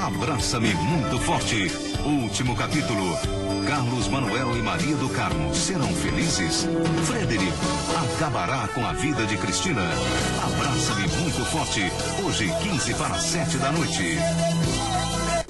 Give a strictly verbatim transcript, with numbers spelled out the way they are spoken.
Abraça-me muito forte. Último capítulo. Carlos Manuel e Maria do Carmo serão felizes? Frederico acabará com a vida de Cristina? Abraça-me muito forte. Hoje, quinze para sete da noite.